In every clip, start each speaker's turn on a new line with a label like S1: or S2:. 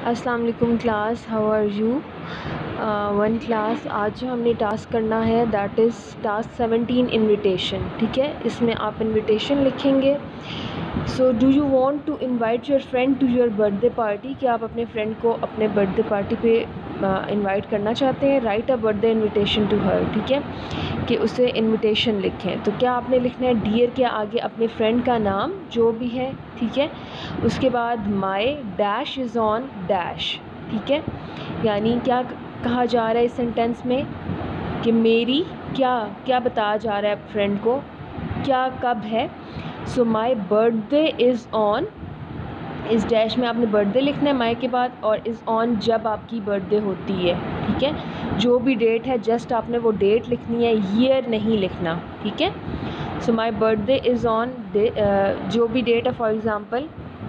S1: अस्सलाम वालेकुम class, how are you. One class, आज जो हमने टास्क करना है दैट इज़ टास्क 17 इनविटेशन। ठीक है, इसमें आप इनविटेशन लिखेंगे। So do you want to invite your friend to your birthday party, कि आप अपने फ्रेंड को अपने बर्थडे पार्टी पे इनवाइट करना चाहते हैं। Write a birthday invitation to her. ठीक है, कि उसे इनविटेशन लिखें। तो क्या आपने लिखना है, डियर के आगे अपने फ्रेंड का नाम जो भी है। ठीक है, उसके बाद my dash is on dash. ठीक है, यानी क्या कहा जा रहा है इस सेंटेंस में कि मेरी क्या क्या बताया जा रहा है फ्रेंड को, क्या कब है। So my birthday is on, इस डैश में आपने बर्थडे लिखना है माई के बाद, और इज़ ऑन जब आपकी बर्थडे होती है। ठीक है, जो भी डेट है जस्ट आपने वो डेट लिखनी है, ईयर नहीं लिखना। ठीक है, so my birthday is on जो भी डेट है, फॉर एग्ज़ाम्पल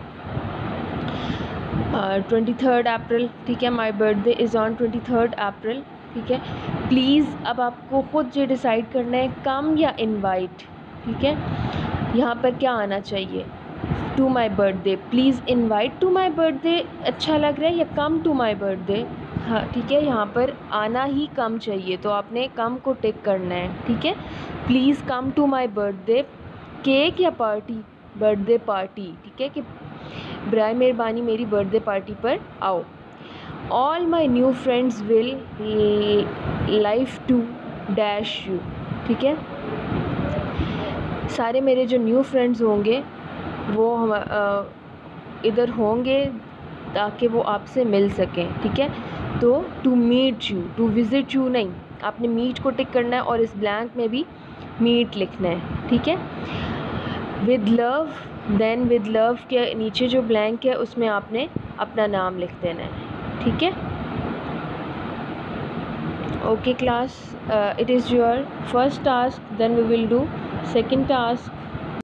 S1: 23 अप्रैल। ठीक है, my birthday is on 23 April. ठीक है, प्लीज़ अब आपको ख़ुद ये डिसाइड करना है कम या इनवाइट। ठीक है, यहाँ पर क्या आना चाहिए, to my birthday, please invite to my birthday अच्छा लग रहा है, या कम टू माई बर्थडे। हाँ ठीक है, यहाँ पर आना ही कम चाहिए, तो आपने कम को टिक करना है। ठीक है, please come to my birthday, cake या पार्टी, बर्थडे पार्टी। ठीक है, कि बराए मेहरबानी मेरी बर्थडे पार्टी पर आओ। All my new friends will live to dash you. ठीक है, सारे मेरे जो न्यू फ्रेंड्स होंगे वो हम इधर होंगे ताकि वो आपसे मिल सकें। ठीक है, तो to meet you, to visit you नहीं, आपने मीट को टिक करना है और इस ब्लैंक में भी मीट लिखना है। ठीक है, with love, then with love के नीचे जो ब्लैंक है उसमें आपने अपना नाम लिख देना है। ठीक है, okay class, it is your first task, then we will do second task.